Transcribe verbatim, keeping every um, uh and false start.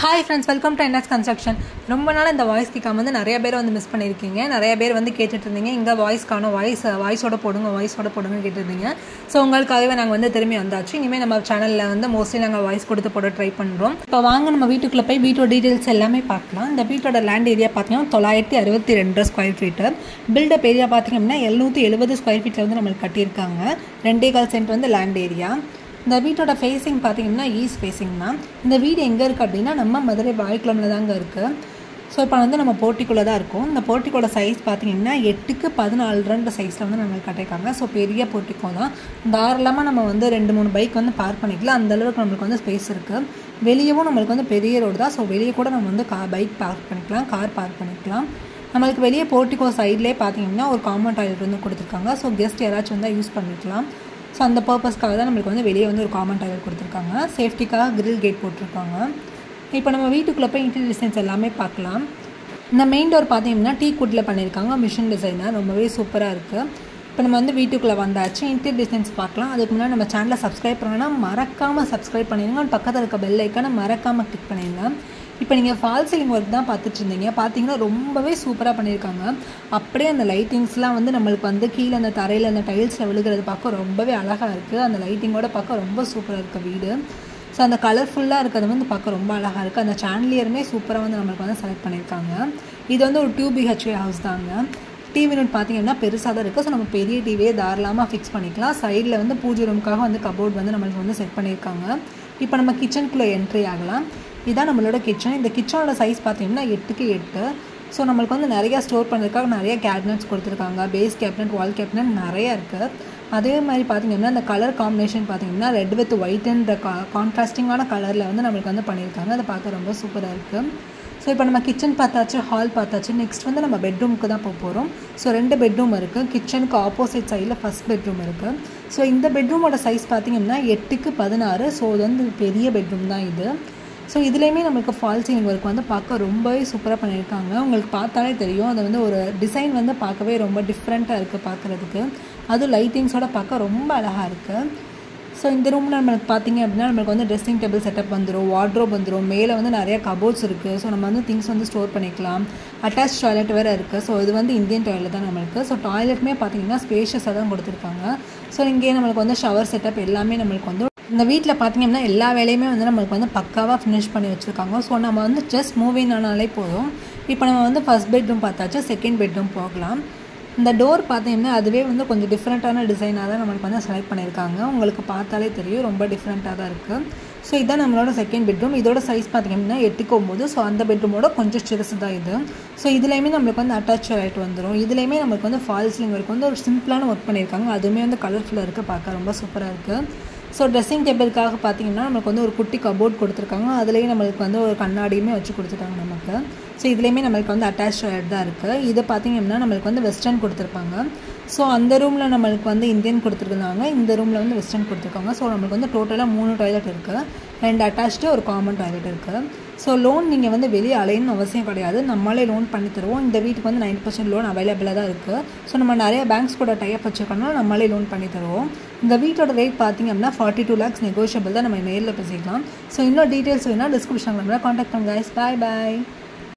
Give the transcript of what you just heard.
Hi friends, welcome to N S Construction. ரொம்ப நாள் இந்த வாய்ஸ் கேட்காம வந்து நிறைய பேர் வந்து மிஸ் பண்ணியிருக்கீங்க. நிறைய பேர் வந்து கேட்டுட்டு இருந்தீங்க, இங்கே வாய்ஸ் காணும், வாய்ஸ் வாய்ஸோட போடுங்க வாய்ஸோட போடுங்க கேட்டுருந்தீங்க. ஸோ உங்களுக்காகவே நாங்கள் வந்து திரும்பி வந்தாச்சு. இனிமேல் நம்ம சேனலில் வந்து மோஸ்ட்லி நாங்கள் வாய்ஸ் கொடுத்து போட ட்ரை பண்ணுறோம். இப்போ வாங்க நம்ம வீட்டுக்குள்ளே போய் வீட்டோட டீட்டெயில்ஸ் எல்லாமே பார்க்கலாம். இந்த வீட்டோட லேண்ட் ஏரியா பார்த்தீங்கன்னா தொள்ளாயிரத்தி அறுபத்தி ரெண்டு ஸ்கொயர் ஃபீட்டு. பில்டப் ஏரியா பார்த்தீங்க அப்படின்னா எழுநூற்றி எழுபது ஸ்கொயர் ஃபீட்டில் வந்து நம்மளுக்கு கட்டியிருக்காங்க. ரெண்டே கால் சென்ட் வந்து லேண்ட் ஏரியா. இந்த வீட்டோட ஃபேஸிங் பார்த்திங்கன்னா ஈஸ்ட் ஃபேஸிங் தான். இந்த வீடு எங்கே இருக்குது அப்படின்னா நம்ம மதுரை வாய்க்குளமில் தாங்க இருக்குது. ஸோ இப்போ வந்து நம்ம போர்ட்டிக்குள்ளே தான் இருக்கும். இந்த போர்ட்டிக்கோட சைஸ் பார்த்திங்கன்னா எட்டுக்கு பதினாலு ரெண்டு சைஸில் வந்து நம்மளுக்கு கட்டியிருக்காங்க. ஸோ பெரிய போர்ட்டிக்கோ தான். தாராளமாக நம்ம வந்து ரெண்டு மூணு பைக் வந்து பார்க் பண்ணிக்கலாம். அந்தளவுக்கு நம்மளுக்கு வந்து ஸ்பேஸ் இருக்குது. வெளியவும் நம்மளுக்கு வந்து பெரிய ரோடு தான். ஸோ வெளியே கூட நம்ம வந்து கா பைக் பார்க் பண்ணிக்கலாம், கார் பார்க் பண்ணிக்கலாம். நம்மளுக்கு வெளியே போர்ட்டிக்கோ சைட்லேயே பார்த்திங்கன்னா ஒரு காமன் டாய்லெட் வந்து கொடுத்துருக்காங்க. ஸோ கெஸ்ட் யாராச்சும் வந்து யூஸ் பண்ணிக்கலாம். ஸோ அந்த பர்பஸ்க்காக தான் நம்மளுக்கு வந்து வெளியே வந்து ஒரு காமன் டாய்லெட் கொடுத்துருக்காங்க. சேஃப்டிக்காக கிரில் கேட் போட்டிருக்காங்க. இப்போ நம்ம வீட்டுக்குள்ளே போய் இன்டீரியர் டிசைன்ஸ் எல்லாமே பார்க்கலாம். இந்த மெயின் டோர் பார்த்தீங்கன்னா டீ குட்டில் பண்ணியிருக்காங்க. மிஷின் டிசைனாக ரொம்பவே சூப்பராக இருக்குது. இப்போ நம்ம வந்து வீட்டுக்குள்ளே வந்தாச்சு. இன்டீரியர் டிசைன்ஸ் பார்க்கலாம். அதுக்கு முன்னாடி நம்ம சேனலை சப்ஸ்கிரைப் பண்ணணும்னா மறக்காமல் சப்ஸ்கிரைப் பண்ணிடுங்க. பக்கத்தில் இருக்க பெல் ஐக்கானை மறக்காமல் கிளிக் பண்ணிடுங்க. இப்போ நீங்கள் ஃபால் சீலிங் ஒர்க் தான் பார்த்துட்டு இருந்தீங்க. பார்த்தீங்கன்னா ரொம்பவே சூப்பராக பண்ணியிருக்காங்க. அப்படியே அந்த லைட்டிங்ஸ்லாம் வந்து நம்மளுக்கு வந்து கீழே அந்த தரையில் அந்த டைல்ஸில் விழுகிறது பார்க்க ரொம்பவே அழகாக இருக்குது. அந்த லைட்டிங்கோட பார்க்க ரொம்ப சூப்பராக இருக்குது வீடு. ஸோ அந்த கலர்ஃபுல்லாக இருக்கிறது வந்து பார்க்க ரொம்ப அழகாக இருக்குது. அந்த சாண்ட்லியருமே சூப்பராக வந்து நம்மளுக்கு வந்து செலக்ட் பண்ணியிருக்காங்க. இது வந்து ஒரு டூ பிஹெச்கே ஹவுஸ் தாங்க. டிவி யூனிட் பார்த்திங்கன்னா பெருசாக தான் இருக்குது. ஸோ நம்ம பெரிய டிவியே தாராளமாக ஃபிக்ஸ் பண்ணிக்கலாம். சைடில் வந்து பூஜை ரூமுக்காக வந்து கபோர்ட் வந்து நம்மளுக்கு வந்து செட் பண்ணியிருக்காங்க. இப்போ நம்ம கிச்சனுக்குள்ளே என்ட்ரி ஆகலாம். இதான் நம்மளோட கிச்சன். இந்த கிச்சனோட சைஸ் பார்த்திங்கன்னா எட்டுக்கு எட்டு. ஸோ நம்மளுக்கு வந்து நிறையா ஸ்டோர் பண்ணுறதுக்காக நிறைய கேபினட்ஸ் கொடுத்துருக்காங்க. பேஸ் கேபினட், வால் கேபினட் நிறையா இருக்குது. அதே மாதிரி பார்த்திங்கன்னா இந்த கலர் காம்பினேஷன் பார்த்திங்கன்னா ரெட் வித் ஒயிட்ன்ற கா கான்ட்ராஸ்டிங்கான கலரில் வந்து நம்மளுக்கு வந்து பண்ணியிருக்காங்க. அதை பார்க்க ரொம்ப சூப்பராக இருக்குது. ஸோ இப்போ நம்ம கிச்சன் பார்த்தாச்சு, ஹால் பார்த்தாச்சு. நெக்ஸ்ட் வந்து நம்ம பெட்ரூமுக்கு தான் போக போகிறோம். ஸோ ரெண்டு பெட்ரூம் இருக்குது. கிச்சனுக்கு ஆப்போசிட் சைடில் ஃபஸ்ட் பெட்ரூம் இருக்குது. ஸோ இந்த பெட்ரூமோட சைஸ் பார்த்திங்கன்னா எட்டுக்கு பதினாறு. ஸோ இது வந்து பெரிய பெட்ரூம் தான் இது. ஸோ இதுலேயுமே நம்மளுக்கு ஃபால் சீலிங் ஒர்க் வந்து பார்க்க ரொம்பவே சூப்பராக பண்ணியிருக்காங்க. உங்களுக்கு பார்த்தாலே தெரியும். அது வந்து ஒரு டிசைன் வந்து பார்க்கவே ரொம்ப டிஃப்ரெண்ட்டாக இருக்குது பார்க்குறதுக்கு. அதுவும் லைட்டிங்ஸோட பார்க்க ரொம்ப அழகாக இருக்குது. ஸோ இந்த ரூமில் நம்மளுக்கு பார்த்திங்க அப்படின்னா நம்மளுக்கு வந்து ட்ரெஸ்ஸிங் டேபிள் செட்டப் வந்துடும், வார்ட்ரோப் வந்துடும். மேலே வந்து நிறைய கபோர்ட்ஸ் இருக்குது. ஸோ நம்ம வந்து திங்ஸ் வந்து ஸ்டோர் பண்ணிக்கலாம். அட்டாச் டாய்லெட் வேறு இருக்குது. ஸோ இது வந்து இந்தியன் டாய்லெட் தான் நம்மளுக்கு. ஸோ டாய்லெட்டுமே பார்த்திங்கன்னா ஸ்பேஷியஸாக தான் கொடுத்துருக்காங்க. ஸோ இங்கே நம்மளுக்கு வந்து ஷவர் செட்டப் எல்லாமே நம்மளுக்கு வந்து இந்த வீட்டில் பார்த்திங்கன்னா எல்லா வேலையுமே வந்து நம்மளுக்கு வந்து பக்காவாக ஃபினிஷ் பண்ணி வச்சுருக்காங்க. ஸோ நம்ம வந்து ஜஸ்ட் மூவிங் ஆனாலே போதும். இப்போ நம்ம வந்து ஃபஸ்ட் பெட்ரூம் பார்த்தாச்சு, செகண்ட் பெட்ரூம் போகலாம். இந்த டோர் பார்த்தீங்கன்னா அதுவே வந்து கொஞ்சம் டிஃப்ரெண்ட்டான டிசைனாக தான் நம்மளுக்கு வந்து செலக்ட் பண்ணியிருக்காங்க. உங்களுக்கு பார்த்தாலே தெரியும் ரொம்ப டிஃப்ரெண்ட்டாக தான் இருக்குது. ஸோ இதுதான் நம்மளோட செகண்ட் பெட்ரூம். இதோட சைஸ் பார்த்திங்கன்னா எட்டுக்கு ஒம்பது. ஸோ அந்த பெட்ரூமோட கொஞ்சம் சிறுசு தான் இது. ஸோ இதுலேயுமே நம்மளுக்கு வந்து அட்டாச் லைட் வந்துடும். இதுலேயுமே நம்மளுக்கு வந்து ஃபால் சீலிங் ஒர்க் வந்து ஒரு சிம்பிளான ஒர்க் பண்ணியிருக்காங்க. அதுவுமே வந்து கலர்ஃபுல்லாக இருக்குது, பார்க்க ரொம்ப சூப்பராக இருக்குது. ஸோ ட்ரெஸ்ஸிங் டேபிளுக்காக பார்த்திங்கன்னா நம்மளுக்கு வந்து ஒரு குட்டி கபோர்ட் கொடுத்துருக்காங்க. அதுலேயே நம்மளுக்கு வந்து ஒரு கண்ணாடியுமே வச்சு கொடுத்துருக்காங்க நமக்கு. ஸோ இதுலேயுமே நம்மளுக்கு வந்து அட்டாச் டாய்லெட் தான் இருக்குது. இது பார்த்திங்கன்னா நம்மளுக்கு வந்து வெஸ்டர்ன் கொடுத்துருப்பாங்க. ஸோ அந்த ரூமில் நம்மளுக்கு வந்து இந்தியன் கொடுத்துருக்காங்க. இந்த ரூமில் வந்து வெஸ்டர்ன் கொடுத்துருக்காங்க. ஸோ நம்மளுக்கு வந்து டோட்டலாக மூணு டாய்லெட் இருக்குது. ரெண்டு அட்டாச்டு, ஒரு காமன் டாய்லெட் இருக்குது. ஸோ லோன் நீங்கள் வந்து வெளியே அலையணும்னு அவசியம் கிடையாது. நம்மளே லோன் பண்ணி தருவோம். இந்த வீட்டுக்கு வந்து நைன்ட்டி பர்சன்ட் லோன் அவைலபிளாக தான் இருக்குது. ஸோ நம்ம நிறைய பேங்க்ஸ் கூட டைப் வச்சுருக்கோம்னா நம்மளே லோன் பண்ணி தருவோம். இந்த வீட்டோட ரேட் பார்த்திங்க அப்படின்னா ஃபார்ட்டி டூ லேக்ஸ் நெகோஷியபிள் தான். நம்ம நேரில் பேசிக்கலாம். ஸோ இன்னும் டீட்டெயில்ஸ் வேணால் டிஸ்கிரிப்ஷனில் கான்டாக்ட் பண்ணுங்க. பாய் பாய்.